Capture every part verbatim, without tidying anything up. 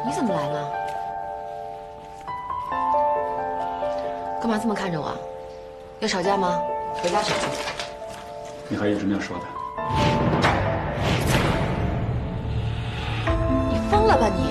你怎么来了？干嘛这么看着我？要吵架吗？回家吵去。 你还有什么要说的？ 你疯了吧你？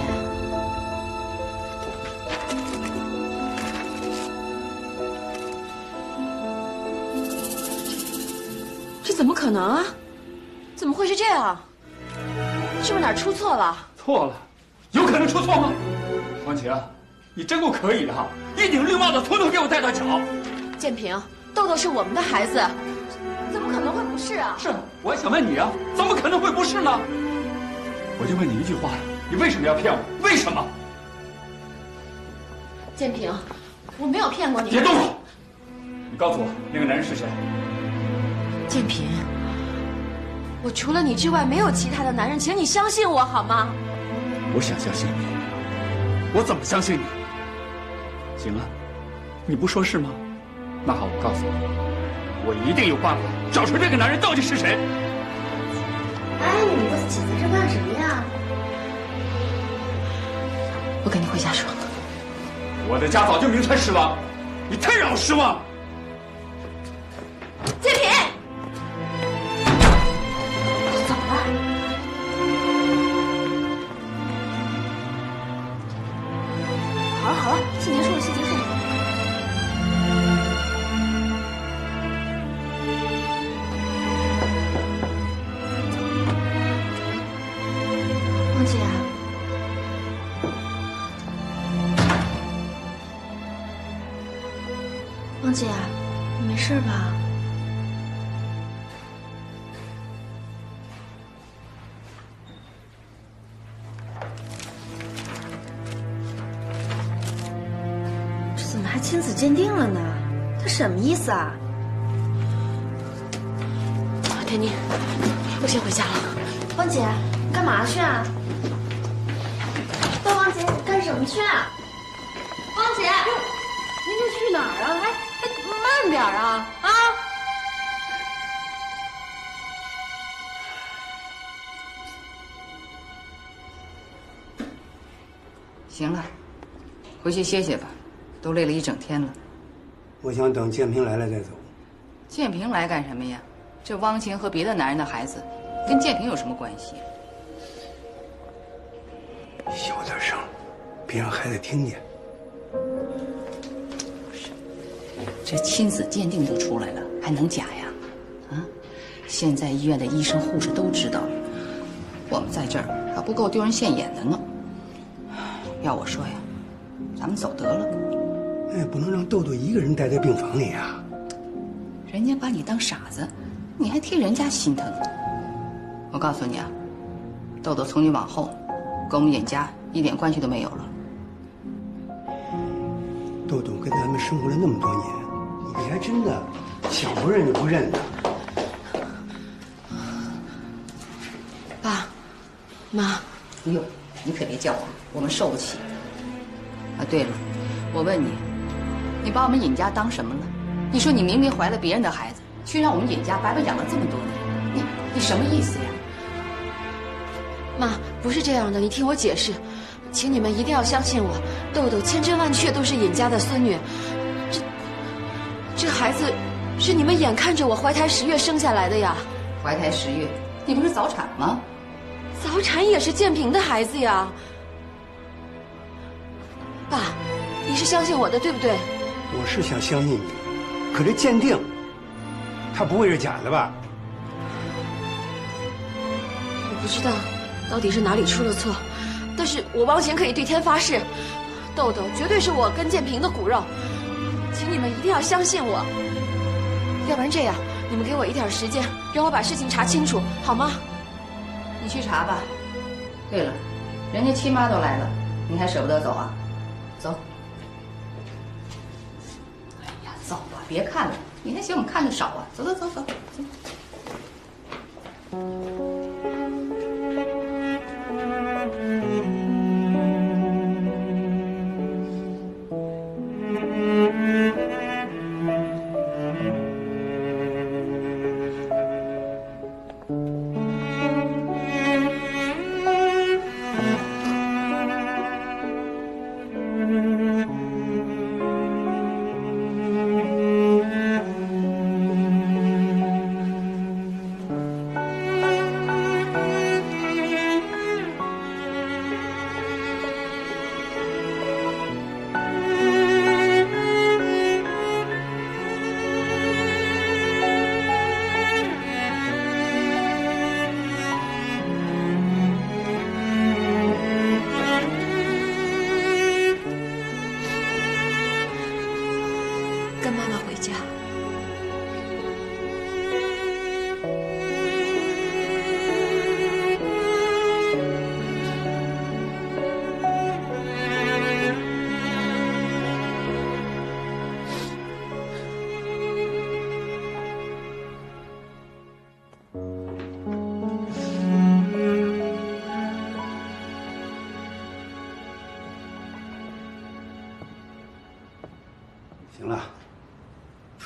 这怎么可能啊？怎么会是这样？是不是哪儿出错了？ 错了？有可能出错吗？王晴，你真够可以的哈！一顶绿帽子从头给我戴到脚。 建平，豆豆是我们的孩子，怎么可能会不是啊？ 是，我也想问你啊，怎么可能会不是呢？我就问你一句话，你为什么要骗我？为什么？ 建平，我没有骗过你。 别动我！你告诉我，那个男人是谁？ 建平，我除了你之外没有其他的男人，请你相信我好吗？ 我想相信你，我怎么相信你？行啊，你不说是吗？那好，我告诉你，我一定有办法找出这个男人到底是谁。 哎，你们挤在这干什么呀？ 我跟你回家说。 我的家早就名存实亡，你太让我失望了。 建平， 怎么了？好了好了，戏结束了，戏结束了。 王姐，王姐，你没事吧？ 这怎么还亲子鉴定了呢？他什么意思啊？ 天妮，我先回家了。 汪姐，你干嘛去啊？大汪姐，你干什么去啊？汪姐， 您这去哪儿啊？还还慢点啊！啊！ 行了，回去歇歇吧，都累了一整天了。 我想等建平来了再走。 建平来干什么呀？这汪晴和别的男人的孩子，跟建平有什么关系？ 小点声，别让孩子听见。 这亲子鉴定都出来了，还能假呀？啊！现在医院的医生护士都知道了，我们在这儿还不够丢人现眼的呢。要我说呀，咱们走得了。 那也不能让豆豆一个人待在病房里呀。 人家把你当傻子，你还替人家心疼。我告诉你啊，豆豆从今往后，跟我们尹家一点关系都没有了。 豆豆跟咱们生活了那么多年，你还真的想不认就不认的。 爸，妈， 哎呦，你可别叫我，我们受不起。啊，对了，我问你，你把我们尹家当什么了？你说你明明怀了别人的孩子，却让我们尹家白白养了这么多年，你你什么意思呀？ 妈，不是这样的，你听我解释，请你们一定要相信我，豆豆千真万确都是尹家的孙女，这这孩子是你们眼看着我怀胎十月生下来的呀。 怀胎十月，你不是早产吗？ 早产也是建平的孩子呀。爸，你是相信我的对不对？ 我是想相信你，可这鉴定，它不会是假的吧？ 我不知道到底是哪里出了错，但是我汪贤可以对天发誓，豆豆绝对是我跟建平的骨肉，请你们一定要相信我。要不然这样，你们给我一点时间，让我把事情查清楚，好吗？ 你去查吧。对了，人家亲妈都来了，你还舍不得走啊？走。哎呀，走吧，别看了，你还嫌我们看的少啊？走走走走走。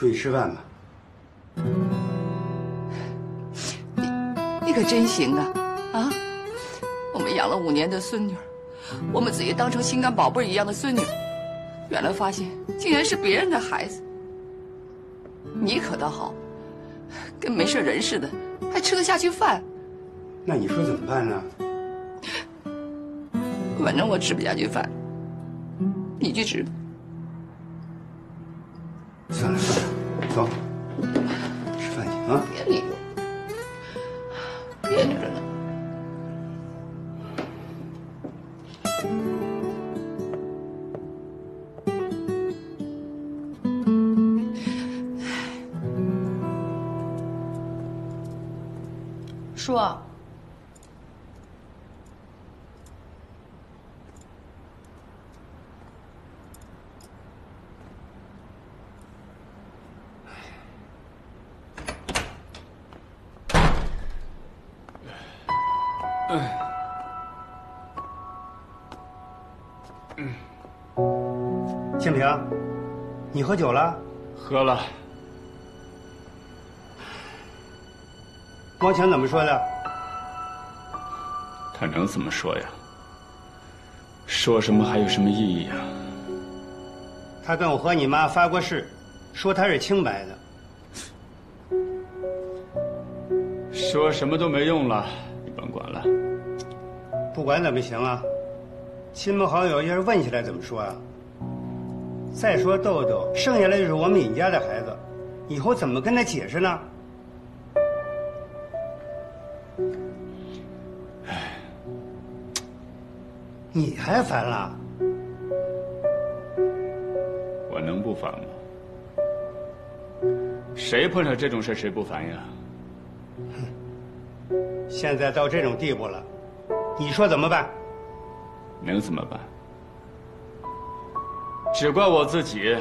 出去吃饭吧。 你你可真行啊！啊，我们养了五年的孙女，我们自己当成心肝宝贝一样的孙女，原来发现竟然是别人的孩子。你可倒好，跟没事人似的，还吃得下去饭。 那你说怎么办呢？ 反正我吃不下去饭，你去吃。 算了算了，走，吃饭去啊！ 别理我，别扭着呢。 叔。 庆平，你喝酒了？ 喝了。 汪强怎么说的？ 他能怎么说呀？说什么还有什么意义啊？ 他跟我和你妈发过誓，说他是清白的。 说什么都没用了，你甭管了。 不管怎么行啊，亲朋好友要是问起来怎么说啊？再说豆豆生下来就是我们尹家的孩子，以后怎么跟他解释呢？ 唉， 你还烦了？ 我能不烦吗？谁碰上这种事谁不烦呀？ 现在到这种地步了，你说怎么办？ 能怎么办？只怪我自己，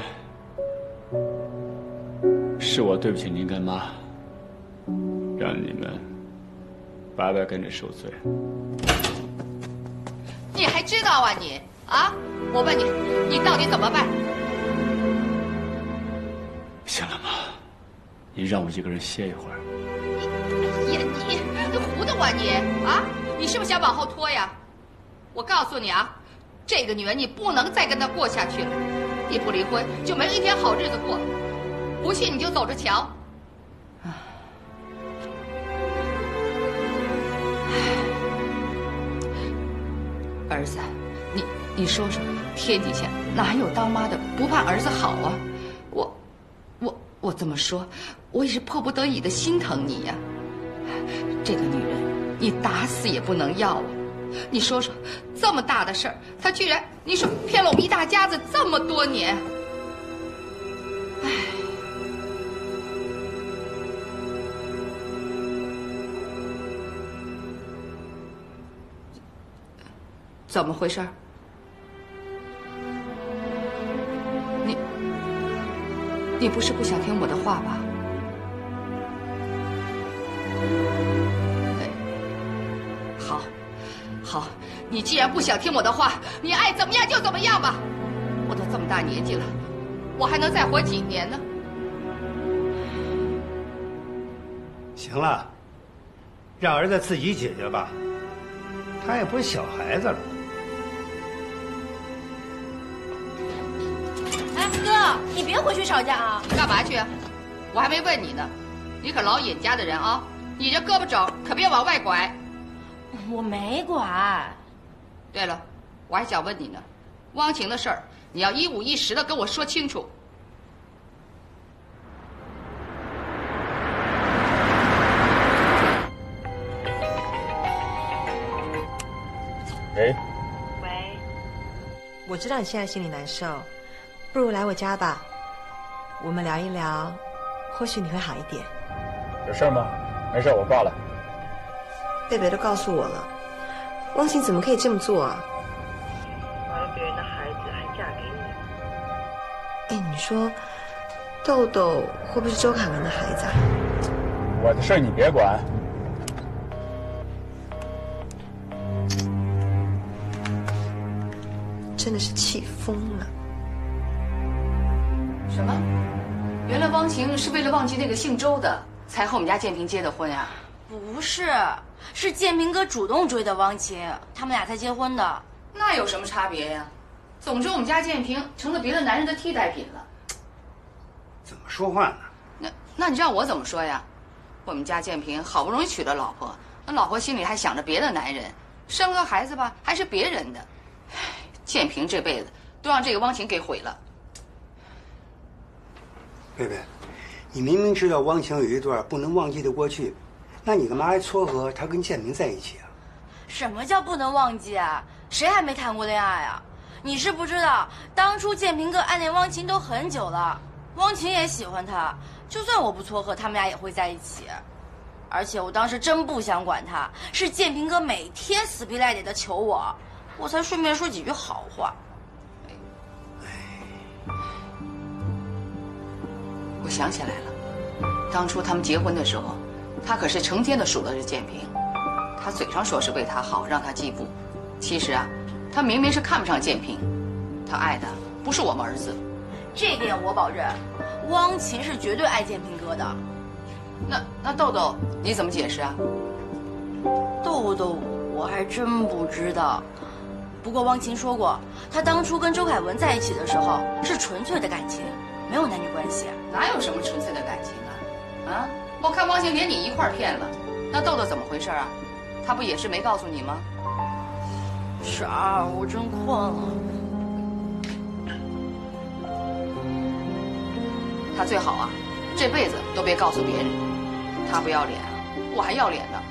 是我对不起您跟妈，让你们白白跟着受罪。 你还知道啊你啊？我问你，你到底怎么办？ 行了，妈，你让我一个人歇一会儿。 你，哎呀你，你糊涂啊你啊！你是不是想往后拖呀？我告诉你啊，这个女人你不能再跟她过下去了，你不离婚就没一天好日子过。不信你就走着瞧。儿子，你你说说，天底下哪有当妈的不怕儿子好啊？我，我我这么说，我也是迫不得已的心疼你呀。这个女人，你打死也不能要啊！你说说，这么大的事儿，她居然你说骗了我们一大家子这么多年，唉。怎么回事？你，你不是不想听我的话吧？好，好，你既然不想听我的话，你爱怎么样就怎么样吧。我都这么大年纪了，我还能再活几年呢？ 行了，让儿子自己解决吧，他也不是小孩子了。 哎，哥，你别回去吵架啊！ 你干嘛去啊？我还没问你呢。你可老尹家的人啊，你这胳膊肘可别往外拐。 我没拐。 对了，我还想问你呢，汪晴的事儿，你要一五一十的跟我说清楚。 喂。 喂。我知道你现在心里难受，不如来我家吧，我们聊一聊，或许你会好一点。 有事吗？没事，我挂了。 贝贝都告诉我了，汪晴怎么可以这么做啊？ 怀了别人的孩子还嫁给哎， 你。 你说，豆豆会不会是周凯文的孩子啊？ 我的事你别管。 真的是气疯了。 什么？ 原来汪晴是为了忘记那个姓周的，才和我们家建平结的婚呀？ 不是，是建平哥主动追的汪晴，他们俩才结婚的。 那有什么差别呀？总之我们家建平成了别的男人的替代品了。 怎么说话呢？ 那那你让我怎么说呀？我们家建平好不容易娶了老婆，那老婆心里还想着别的男人，生个孩子吧还是别人的。唉，建平这辈子都让这个汪晴给毁了。 贝贝，你明明知道汪晴有一段不能忘记的过去，那你干嘛还撮合她跟建平在一起啊？ 什么叫不能忘记啊？谁还没谈过恋爱啊？你是不知道，当初建平哥暗恋汪晴都很久了，汪晴也喜欢他，就算我不撮合，他们俩也会在一起。而且我当时真不想管他，是建平哥每天死皮赖脸的求我，我才顺便说几句好话。 我想起来了，当初他们结婚的时候，他可是成天的数落着建平。他嘴上说是为他好，让他进步，其实啊，他明明是看不上建平，他爱的不是我们儿子。 这点我保证，汪晴是绝对爱建平哥的。 那那豆豆你怎么解释啊？ 豆豆我还真不知道，不过汪晴说过，她当初跟周凯文在一起的时候是纯粹的感情，没有男女关系。 哪有什么纯粹的感情啊？啊，我看汪晴连你一块儿骗了，那豆豆怎么回事啊？他不也是没告诉你吗？ 婶儿，我真困了。 他最好啊，这辈子都别告诉别人。他不要脸，我还要脸呢。